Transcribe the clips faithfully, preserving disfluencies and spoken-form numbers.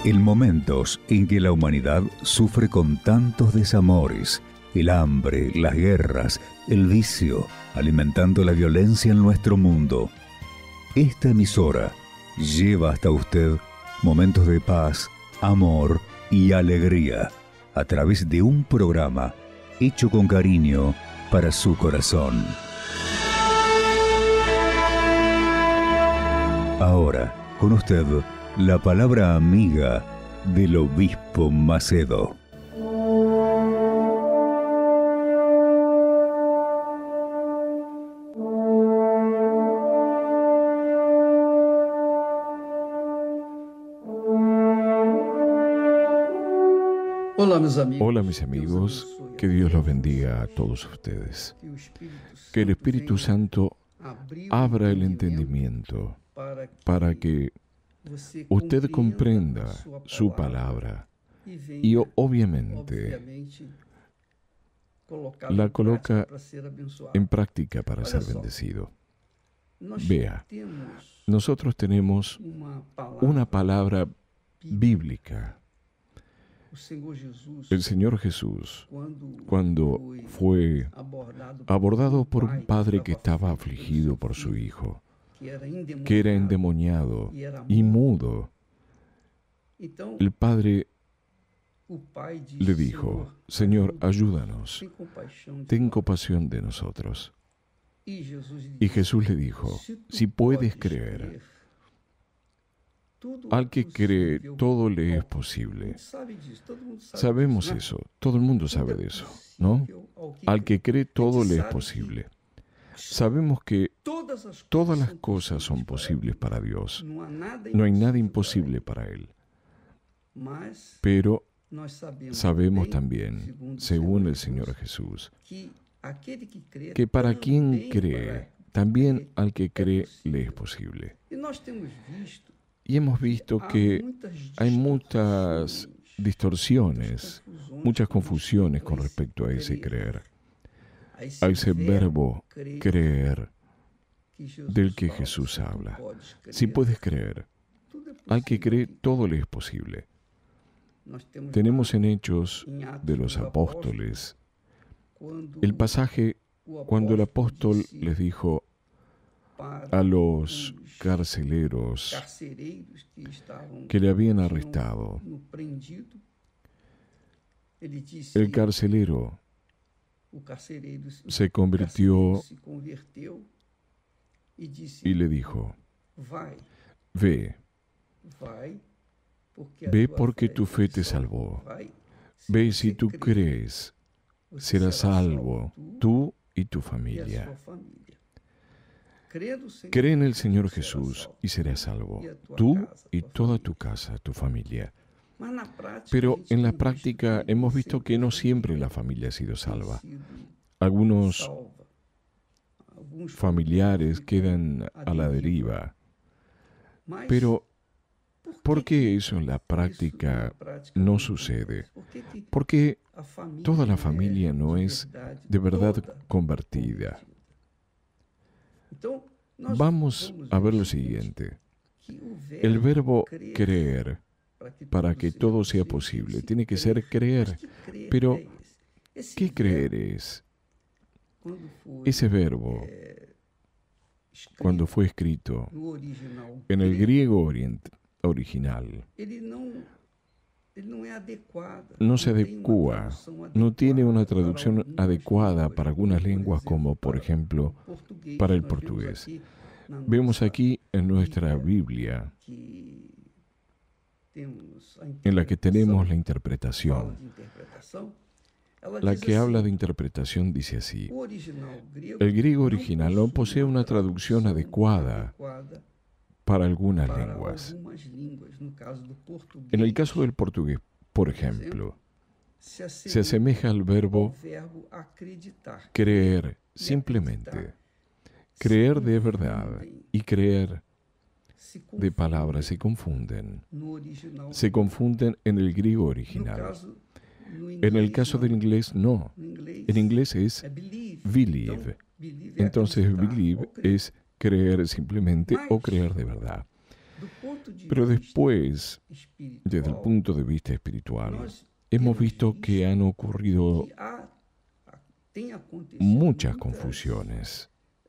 En momentos en que la humanidad sufre con tantos desamores, el hambre, las guerras, el vicio, alimentando la violencia en nuestro mundo, esta emisora lleva hasta usted momentos de paz, amor y alegría a través de un programa hecho con cariño para su corazón. Ahora, con usted, la palabra amiga del obispo Macedo. Hola mis amigos, que Dios los bendiga a todos ustedes. Que el Espíritu Santo abra el entendimiento para que usted comprenda su palabra y obviamente la coloca en práctica para ser bendecido. Vea, nosotros tenemos una palabra bíblica. El Señor Jesús, cuando fue abordado por un padre que estaba afligido por su hijo, que era endemoniado y mudo, el padre le dijo: Señor, ayúdanos, ten compasión de nosotros. Y Jesús le dijo: si puedes creer, al que cree todo le es posible. Sabemos eso, todo el mundo sabe de eso, ¿no? Al que cree todo le es posible. Sabemos que todas las cosas son posibles para Dios. No hay nada imposible para Él. Pero sabemos también, según el Señor Jesús, que para quien cree, también al que cree le es posible. Y hemos visto que hay muchas distorsiones, muchas confusiones con respecto a ese creer, a ese verbo creer del que Jesús habla. Si puedes creer, al que cree todo le es posible. Tenemos en Hechos de los Apóstoles el pasaje cuando el apóstol les dijo a los carceleros que le habían arrestado. El carcelero se convirtió y le dijo: ve, ve porque tu fe te salvó. Ve, si tú crees, serás salvo, tú y tu familia. Cree en el Señor Jesús y serás salvo, tú y toda tu casa, tu familia. Pero en la práctica hemos visto que no siempre la familia ha sido salva. Algunos familiares quedan a la deriva. Pero ¿por qué eso en la práctica no sucede? Porque toda la familia no es de verdad convertida. Vamos a ver lo siguiente. El verbo creer, para que todo sea posible, tiene que ser creer. Pero, ¿qué creer es? Ese verbo, cuando fue escrito en el griego orient- original, no se adecua, no tiene una traducción adecuada para algunas lenguas, como por ejemplo para el portugués. Vemos aquí en nuestra Biblia, en la que tenemos la interpretación, la que habla de interpretación dice así: el griego original no posee una traducción adecuada para algunas lenguas. En el caso del portugués, por ejemplo, se asemeja al verbo creer simplemente. Creer de verdad y creer de palabras se confunden. Se confunden en el griego original. En el caso del inglés, no. En inglés es believe. Entonces, believe es creer simplemente o creer de verdad. Pero después, desde el punto de vista espiritual, hemos visto que han ocurrido muchas confusiones,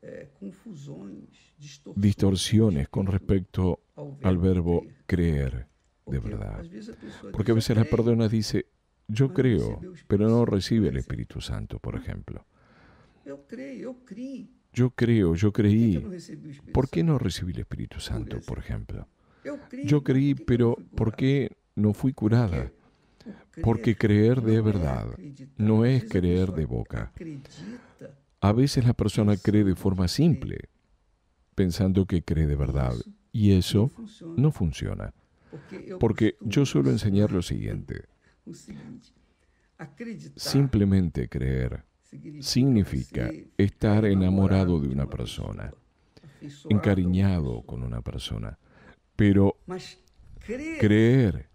distorsiones con respecto al verbo creer de verdad. Porque a veces la persona dice, yo creo, pero no recibe el Espíritu Santo, por ejemplo. Yo creo, yo creí. ¿Por qué no recibí el Espíritu Santo, por ejemplo? Yo creí, pero ¿por qué no fui curada? Porque creer de verdad no es creer de boca. A veces la persona cree de forma simple, pensando que cree de verdad, y eso no funciona. Porque yo suelo enseñar lo siguiente. Simplemente creer significa estar enamorado de una persona, encariñado con una persona. Pero creer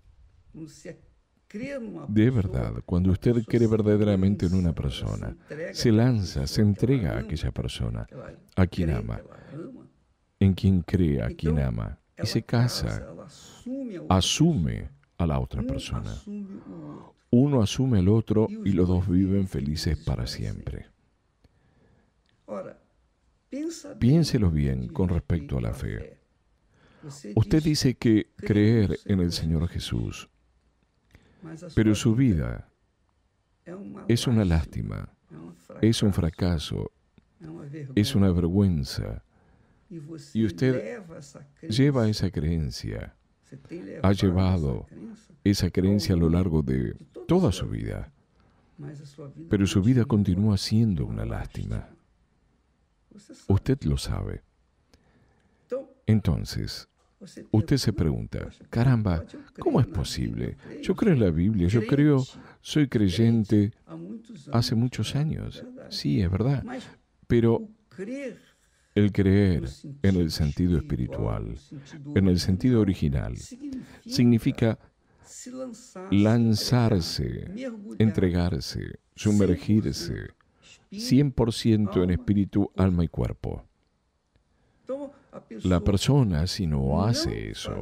de verdad, cuando usted cree verdaderamente en una persona, se lanza, se entrega a aquella persona, a quien ama, en quien cree, a quien ama, y se casa, asume a la otra persona. Uno asume al otro y los dos viven felices para siempre. Piénselo bien con respecto a la fe. Usted dice que creer en el Señor Jesús, pero su vida es una lástima, es un fracaso, es una vergüenza. Y usted lleva esa creencia, ha llevado esa creencia a lo largo de toda su vida, pero su vida continúa siendo una lástima. Usted lo sabe. Entonces, usted se pregunta, caramba, ¿cómo es posible? Yo creo en la Biblia, yo creo, soy creyente hace muchos años. Sí, es verdad. Pero el creer en el sentido espiritual, en el sentido original, significa lanzarse, entregarse, sumergirse, cien por ciento en espíritu, alma y cuerpo. La persona, si no hace eso,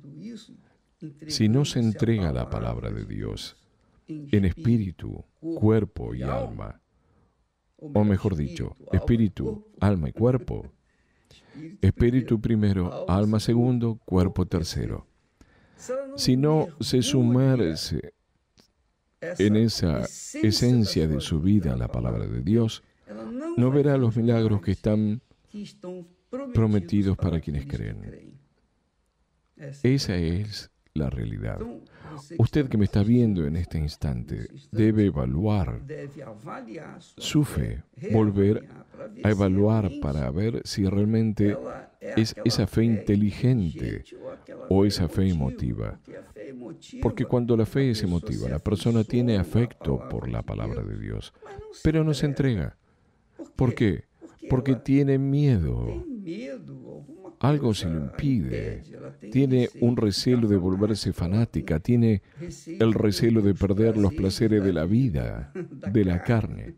si no se entrega a la palabra de Dios en espíritu, cuerpo y alma, o mejor dicho, espíritu, alma y cuerpo, espíritu primero, alma segundo, cuerpo tercero, si no se sumerge en esa esencia de su vida, la palabra de Dios, no verá los milagros que están prometidos para quienes creen. Esa es la realidad. Usted que me está viendo en este instante debe evaluar su fe, volver a evaluar para ver si realmente es esa fe inteligente o esa fe emotiva. Porque cuando la fe es emotiva, la persona tiene afecto por la palabra de Dios, pero no se entrega. ¿Por qué? Porque tiene miedo. Algo se lo impide. Tiene un recelo de volverse fanática. Tiene el recelo de perder los placeres de la vida, de la carne.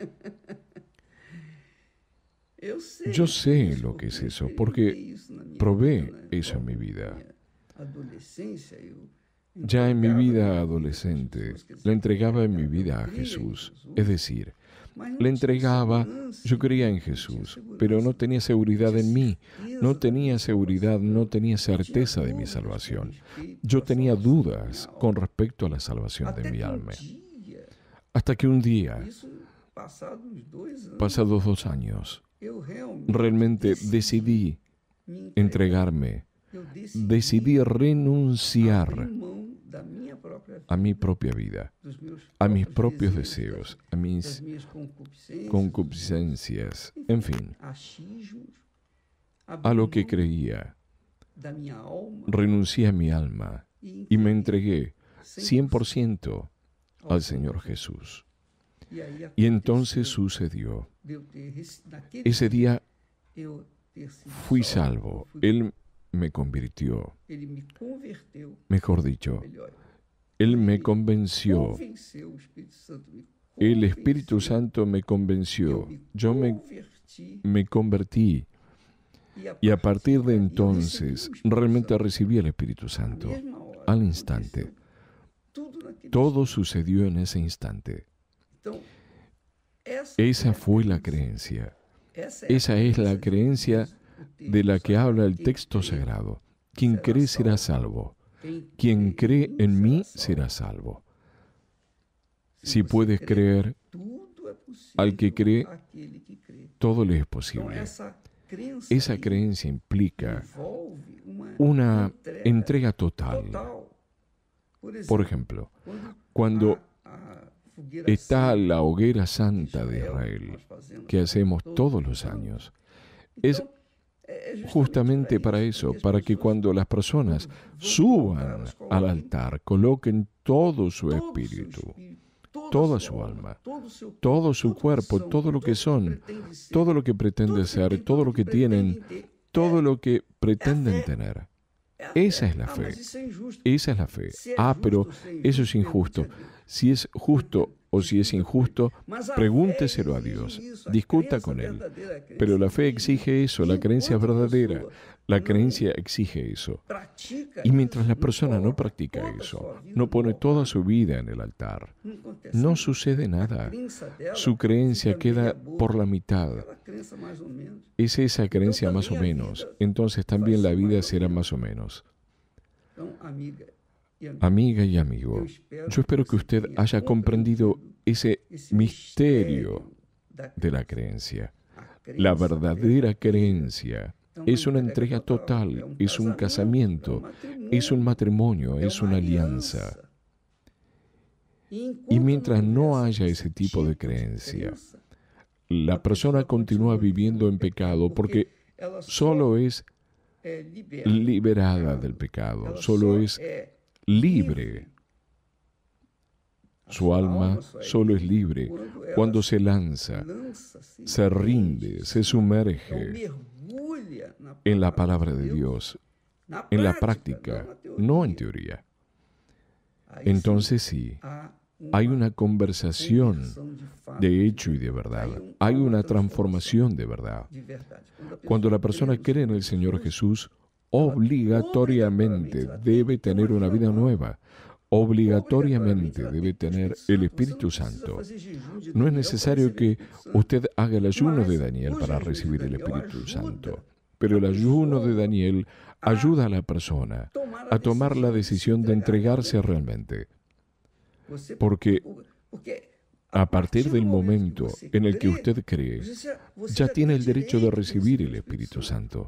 Yo sé lo que es eso, porque probé eso en mi vida. Ya en mi vida adolescente, le entregaba en mi vida a Jesús. Es decir, le entregaba, yo creía en Jesús, pero no tenía seguridad en mí, no tenía seguridad, no tenía certeza de mi salvación. Yo tenía dudas con respecto a la salvación de mi alma. Hasta que un día, pasados dos años, realmente decidí entregarme, decidí renunciar a mi propia vida, a mis propios deseos, a mis concupiscencias, en fin, a lo que creía. Renuncié a mi alma y me entregué cien por ciento al Señor Jesús. Y entonces sucedió. Ese día fui salvo. Él me convirtió. Mejor dicho, Él me convenció. El Espíritu Santo me convenció. Yo me, me convertí. Y a partir de entonces, realmente recibí el Espíritu Santo al instante. Todo sucedió en ese instante. Esa fue la creencia. Esa es la creencia de la que habla el texto sagrado. Quien cree será salvo. Quien cree en mí será salvo. Si puedes creer, al que cree, todo le es posible. Esa creencia implica una entrega total. Por ejemplo, cuando está la hoguera santa de Israel, que hacemos todos los años, es justamente para eso, para que cuando las personas suban al altar, coloquen todo su espíritu, toda su alma, todo su cuerpo, todo lo que son, todo lo que pretenden ser, todo lo que tienen, todo lo que pretenden tener. Esa es la fe. Esa es la fe. Ah, pero eso es injusto. Si es justo o si es injusto, pregúnteselo a Dios. Discuta con Él. Pero la fe exige eso, la creencia verdadera. La creencia exige eso. Y mientras la persona no practica eso, no pone toda su vida en el altar, no sucede nada. Su creencia queda por la mitad. Es esa creencia más o menos. Entonces también la vida será más o menos. Amiga y amigo, yo espero que usted haya comprendido ese misterio de la creencia. La verdadera creencia es una entrega total, es un casamiento, es un matrimonio, es una alianza. Y mientras no haya ese tipo de creencia, la persona continúa viviendo en pecado porque solo es liberada del pecado, solo es libre. Su alma solo es libre cuando se lanza, se rinde, se sumerge en la palabra de Dios, en la práctica, no en teoría. Entonces sí, hay una conversación de hecho y de verdad. Hay una transformación de verdad. Cuando la persona cree en el Señor Jesús, obligatoriamente debe tener una vida nueva. Obligatoriamente debe tener el Espíritu Santo. No es necesario que usted haga el ayuno de Daniel para recibir el Espíritu Santo, pero el ayuno de Daniel ayuda a la persona a tomar la decisión de entregarse realmente. Porque a partir del momento en el que usted cree, ya tiene el derecho de recibir el Espíritu Santo.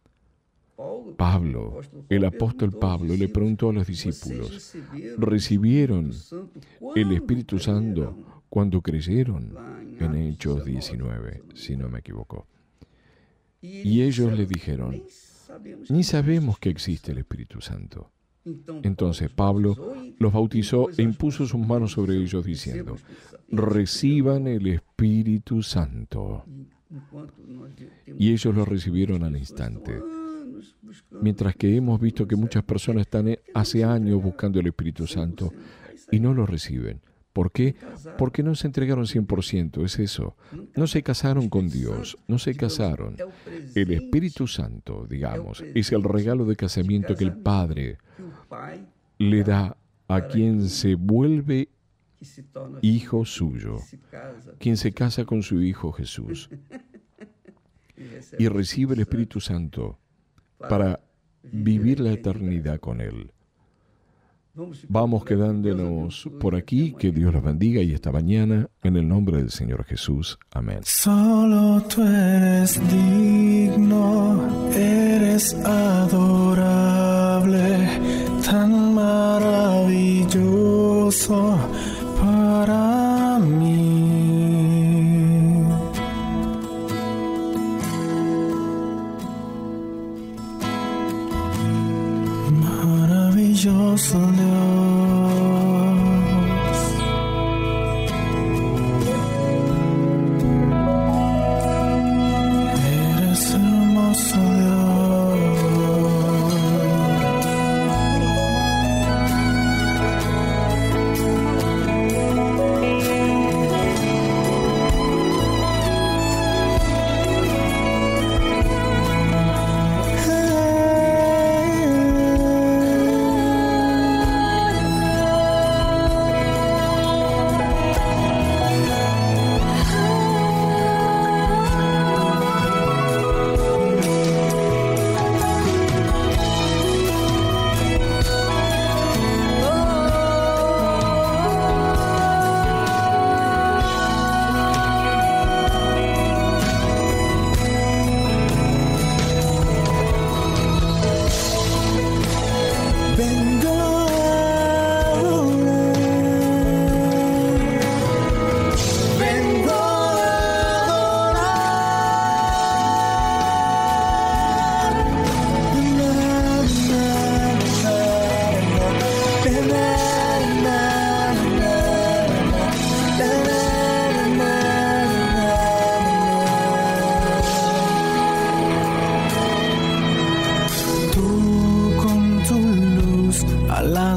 Pablo, el apóstol Pablo, le preguntó a los discípulos, ¿recibieron el Espíritu Santo cuando creyeron? En Hechos diecinueve, si no me equivoco. Y ellos le dijeron, ni sabemos que existe el Espíritu Santo. Entonces Pablo los bautizó e impuso sus manos sobre ellos diciendo, reciban el Espíritu Santo. Y ellos lo recibieron al instante. Mientras que hemos visto que muchas personas están hace años buscando el Espíritu Santo y no lo reciben. ¿Por qué? Porque no se entregaron cien por ciento, es eso. No se casaron con Dios, no se casaron. El Espíritu Santo, digamos, es el regalo de casamiento que el Padre le da a quien se vuelve hijo suyo, quien se casa con su Hijo Jesús y recibe el Espíritu Santo para vivir la eternidad con Él. Vamos quedándonos por aquí. Que Dios los bendiga y hasta mañana en el nombre del Señor Jesús. Amén. Solo tú eres digno, eres adorable, tan maravilloso para mí. Maravilloso Dios, eres hermoso Dios,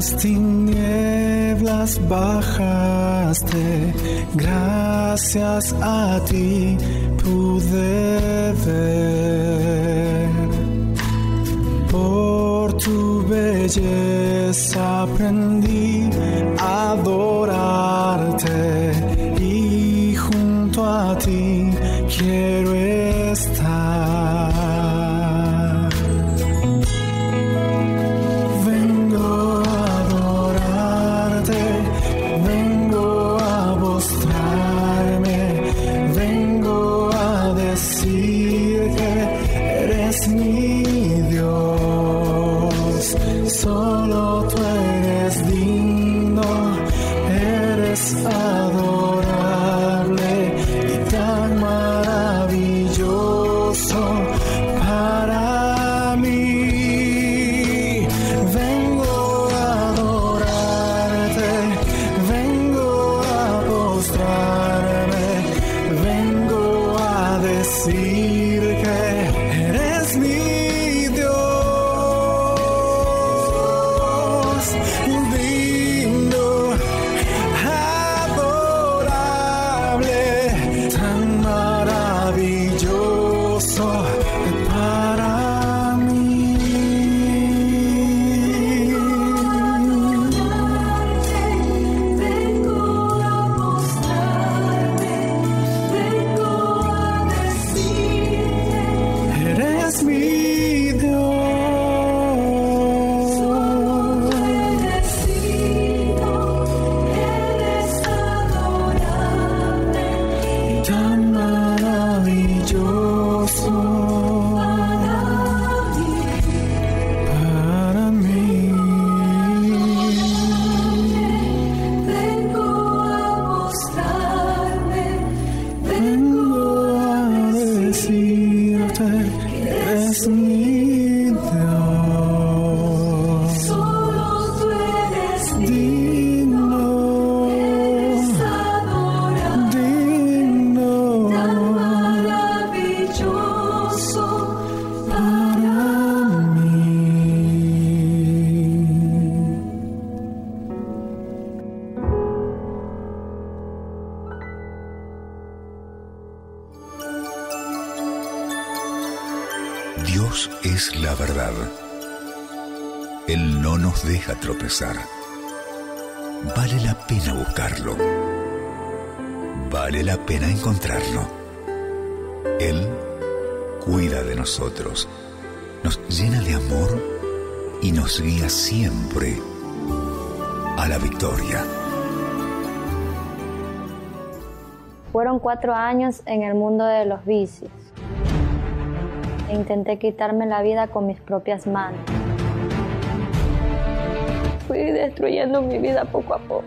las tinieblas bajaste, gracias a ti pude ver. Por tu belleza aprendí a adorarte y junto a ti quiero estar. Vengo a adorarte, vengo a postrarme, vengo a decir que eres mi Dios. Solo tú eres digno, eres adorable y tan maravilloso para mí. Vengo a adorarte, vengo a postrarme, vengo a decir que eres mi Dios es la verdad. Él no nos deja tropezar. Vale la pena buscarlo. Vale la pena encontrarlo. Él cuida de nosotros, nos llena de amor y nos guía siempre a la victoria. Fueron cuatro años en el mundo de los vicios. Intenté quitarme la vida con mis propias manos. Fui destruyendo mi vida poco a poco.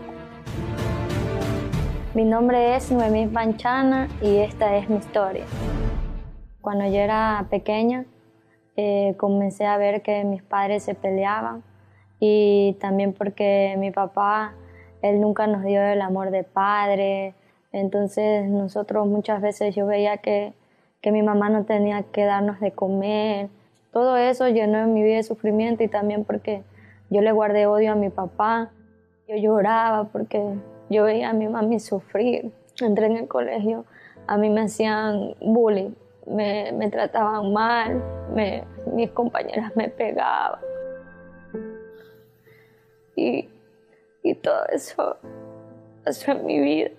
Mi nombre es Noemí Panchana y esta es mi historia. Cuando yo era pequeña, eh, comencé a ver que mis padres se peleaban y también porque mi papá, él nunca nos dio el amor de padre. Entonces nosotros muchas veces yo veía que que mi mamá no tenía que darnos de comer. Todo eso llenó en mi vida de sufrimiento y también porque yo le guardé odio a mi papá. Yo lloraba porque yo veía a mi mami sufrir. Entré en el colegio, a mí me hacían bullying, me, me trataban mal, me, mis compañeras me pegaban. Y, y todo eso pasó en mi vida.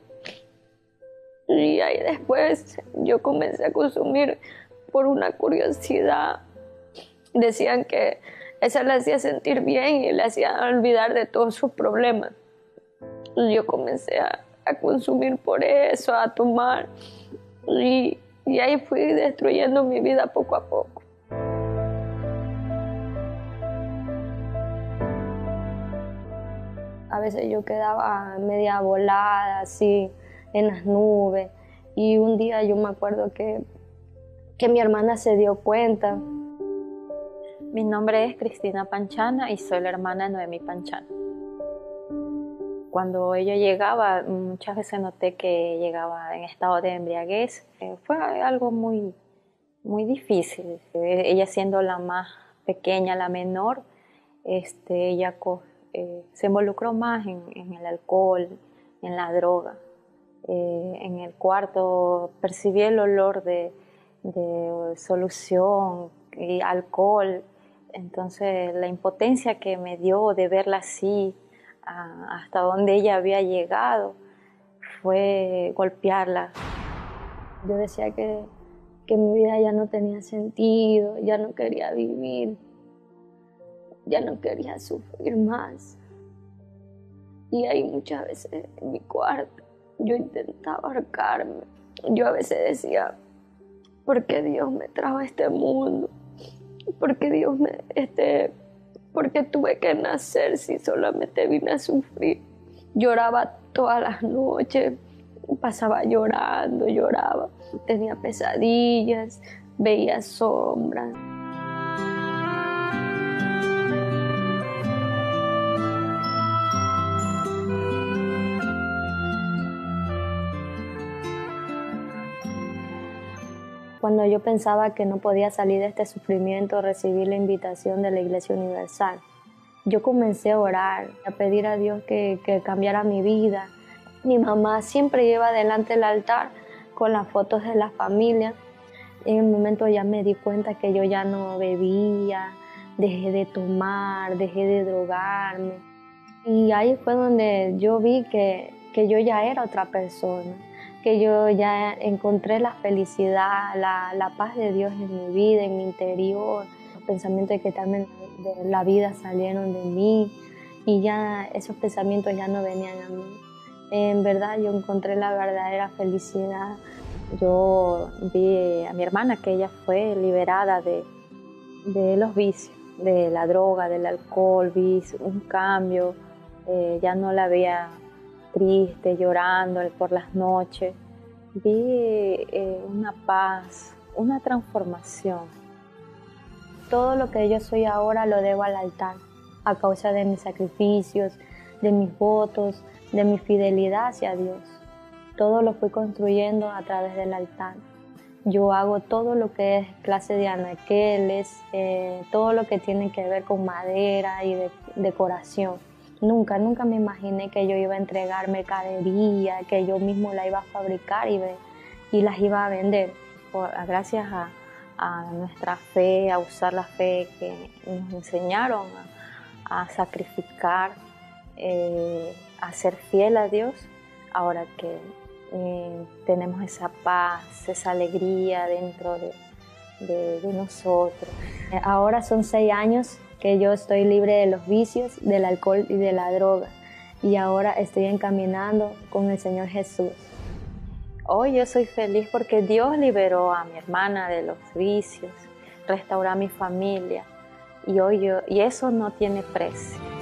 Y ahí después yo comencé a consumir por una curiosidad. Decían que eso le hacía sentir bien y le hacía olvidar de todos sus problemas. Y yo comencé a, a consumir por eso, a tomar. Y, y ahí fui destruyendo mi vida poco a poco. A veces yo quedaba media volada, así, en las nubes, y un día yo me acuerdo que, que mi hermana se dio cuenta. Mi nombre es Cristina Panchana y soy la hermana de Noemí Panchana. Cuando ella llegaba, muchas veces noté que llegaba en estado de embriaguez. Fue algo muy, muy difícil. Ella siendo la más pequeña, la menor, este, ella co- eh, se involucró más en, en el alcohol, en la droga. Eh, en el cuarto percibí el olor de, de solución y alcohol. Entonces la impotencia que me dio de verla así, a, hasta donde ella había llegado, fue golpearla. Yo decía que, que mi vida ya no tenía sentido, ya no quería vivir, ya no quería sufrir más. Y ahí muchas veces en mi cuarto yo intentaba ahorcarme. Yo a veces decía, ¿por qué Dios me trajo a este mundo? ¿Por qué Dios me, este, por qué tuve que nacer si solamente vine a sufrir? Lloraba todas las noches, pasaba llorando, lloraba. Tenía pesadillas, veía sombras. Cuando yo pensaba que no podía salir de este sufrimiento, recibí la invitación de la Iglesia Universal. Yo comencé a orar, a pedir a Dios que, que cambiara mi vida. Mi mamá siempre lleva delante el altar con las fotos de la familia. En un momento ya me di cuenta que yo ya no bebía, dejé de tomar, dejé de drogarme. Y ahí fue donde yo vi que, que yo ya era otra persona, que yo ya encontré la felicidad, la, la paz de Dios en mi vida, en mi interior. Los pensamientos que también de la vida salieron de mí y ya esos pensamientos ya no venían a mí. En verdad yo encontré la verdadera felicidad. Yo vi a mi hermana que ella fue liberada de, de los vicios, de la droga, del alcohol, vi un cambio, eh, ya no la veía triste, llorando por las noches. Vi eh, una paz, una transformación. Todo lo que yo soy ahora lo debo al altar, a causa de mis sacrificios, de mis votos, de mi fidelidad hacia Dios. Todo lo fui construyendo a través del altar. Yo hago todo lo que es clase de anaqueles, eh, todo lo que tiene que ver con madera y de, decoración. Nunca, nunca me imaginé que yo iba a entregar mercadería, que yo mismo la iba a fabricar y, y las iba a vender. Por, gracias a, a nuestra fe, a usar la fe que nos enseñaron a, a sacrificar, eh, a ser fiel a Dios. Ahora que eh, tenemos esa paz, esa alegría dentro de, de, de nosotros. Ahora son seis años que yo estoy libre de los vicios, del alcohol y de la droga. Y ahora estoy encaminando con el Señor Jesús. Hoy yo soy feliz porque Dios liberó a mi hermana de los vicios, restauró a mi familia. Y, hoy yo, y eso no tiene precio.